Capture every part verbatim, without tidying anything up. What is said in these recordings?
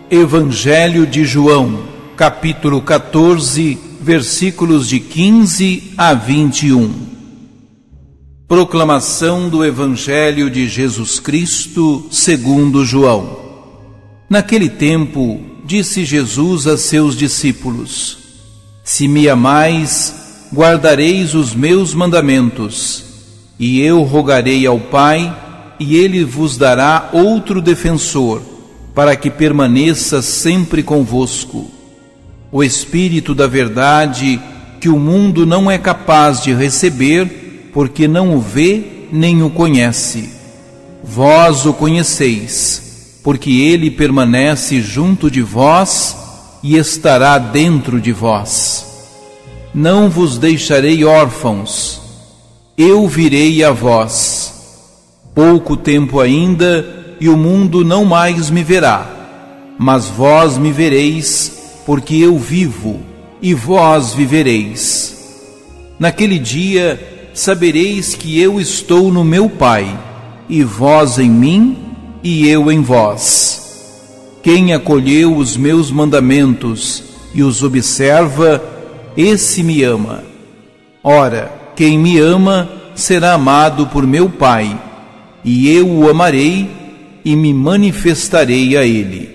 Evangelho de João, capítulo quatorze, versículos de quinze a vinte e um. Proclamação do Evangelho de Jesus Cristo segundo João. Naquele tempo, disse Jesus a seus discípulos: Se me amais, guardareis os meus mandamentos, e eu rogarei ao Pai, e ele vos dará outro defensor, para que permaneça sempre convosco. O Espírito da verdade, que o mundo não é capaz de receber, porque não o vê nem o conhece. Vós o conheceis, porque ele permanece junto de vós e estará dentro de vós. Não vos deixarei órfãos, eu virei a vós. Pouco tempo ainda, e o mundo não mais me verá, mas vós me vereis, porque eu vivo, e vós vivereis. Naquele dia sabereis que eu estou no meu Pai, e vós em mim, e eu em vós. Quem acolheu os meus mandamentos e os observa, esse me ama. Ora, quem me ama será amado por meu Pai, e eu o amarei e me manifestarei a ele.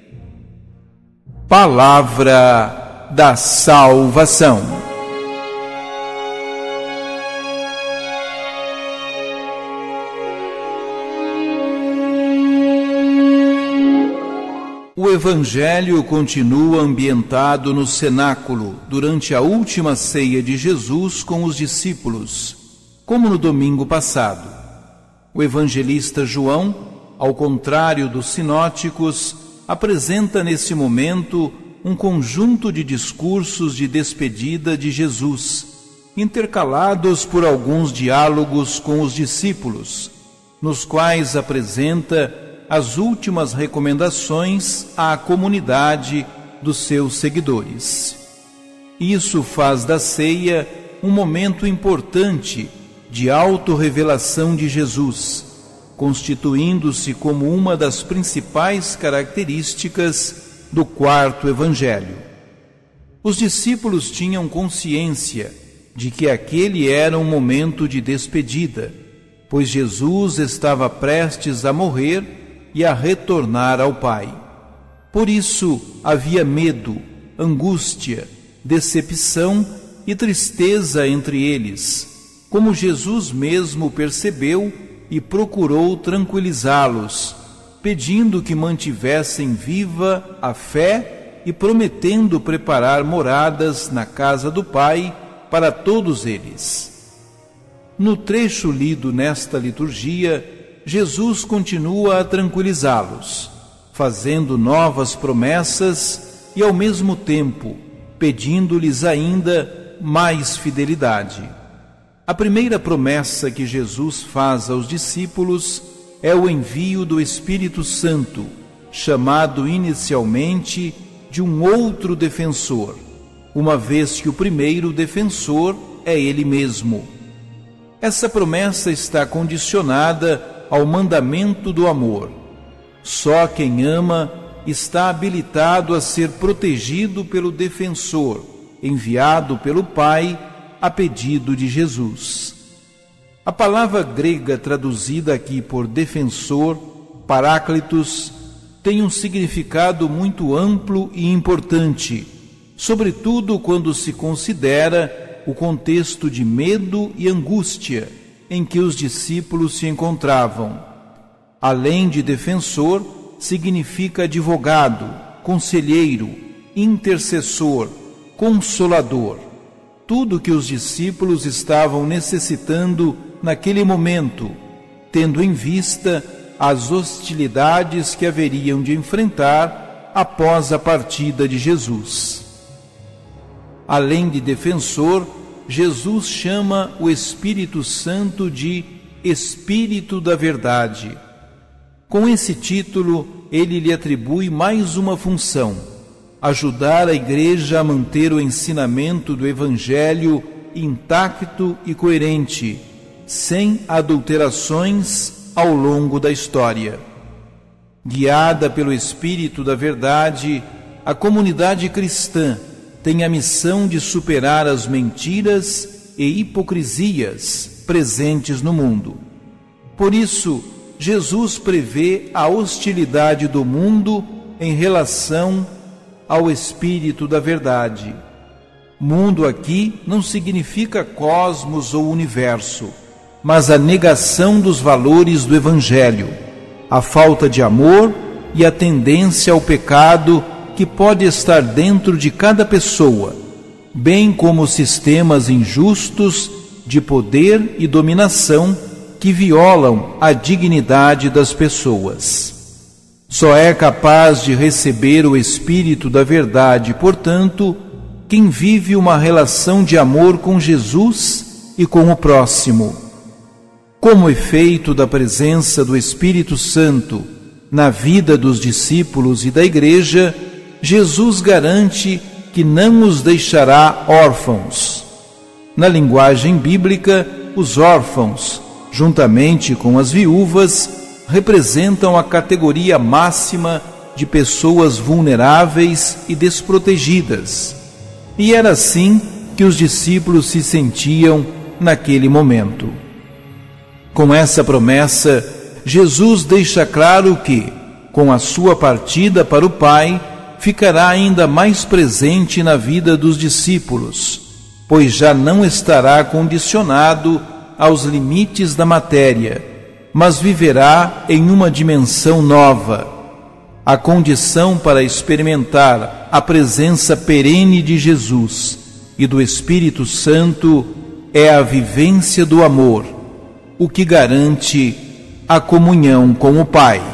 Palavra da salvação. O Evangelho continua ambientado no cenáculo durante a última ceia de Jesus com os discípulos, como no domingo passado. O evangelista João, ao contrário dos sinóticos, apresenta nesse momento um conjunto de discursos de despedida de Jesus, intercalados por alguns diálogos com os discípulos, nos quais apresenta as últimas recomendações à comunidade dos seus seguidores. Isso faz da ceia um momento importante de autorrevelação de Jesus, constituindo-se como uma das principais características do quarto evangelho. Os discípulos tinham consciência de que aquele era um momento de despedida, pois Jesus estava prestes a morrer e a retornar ao Pai. Por isso havia medo, angústia, decepção e tristeza entre eles, como Jesus mesmo percebeu e procurou tranquilizá-los, pedindo que mantivessem viva a fé e prometendo preparar moradas na casa do Pai para todos eles. No trecho lido nesta liturgia, Jesus continua a tranquilizá-los, fazendo novas promessas e, ao mesmo tempo, pedindo-lhes ainda mais fidelidade. A primeira promessa que Jesus faz aos discípulos é o envio do Espírito Santo, chamado inicialmente de um outro defensor, uma vez que o primeiro defensor é ele mesmo. Essa promessa está condicionada ao mandamento do amor. Só quem ama está habilitado a ser protegido pelo defensor, enviado pelo Pai, a pedido de Jesus. A palavra grega traduzida aqui por defensor, paráclitos, tem um significado muito amplo e importante, sobretudo quando se considera o contexto de medo e angústia em que os discípulos se encontravam. Além de defensor, significa advogado, conselheiro, intercessor, consolador. Tudo que os discípulos estavam necessitando naquele momento, tendo em vista as hostilidades que haveriam de enfrentar após a partida de Jesus. Além de defensor, Jesus chama o Espírito Santo de Espírito da Verdade. Com esse título, ele lhe atribui mais uma função: ajudar a Igreja a manter o ensinamento do Evangelho intacto e coerente, sem adulterações ao longo da história. Guiada pelo Espírito da Verdade, a comunidade cristã tem a missão de superar as mentiras e hipocrisias presentes no mundo. Por isso, Jesus prevê a hostilidade do mundo em relação ao Espírito da Verdade. Mundo aqui não significa cosmos ou universo, mas a negação dos valores do Evangelho, a falta de amor e a tendência ao pecado que pode estar dentro de cada pessoa, bem como sistemas injustos de poder e dominação que violam a dignidade das pessoas. Só é capaz de receber o Espírito da Verdade, portanto, quem vive uma relação de amor com Jesus e com o próximo. Como efeito da presença do Espírito Santo na vida dos discípulos e da Igreja, Jesus garante que não os deixará órfãos. Na linguagem bíblica, os órfãos, juntamente com as viúvas, representam a categoria máxima de pessoas vulneráveis e desprotegidas. E era assim que os discípulos se sentiam naquele momento. Com essa promessa, Jesus deixa claro que, com a sua partida para o Pai, ficará ainda mais presente na vida dos discípulos, pois já não estará condicionado aos limites da matéria, mas viverá em uma dimensão nova. A condição para experimentar a presença perene de Jesus e do Espírito Santo é a vivência do amor, o que garante a comunhão com o Pai.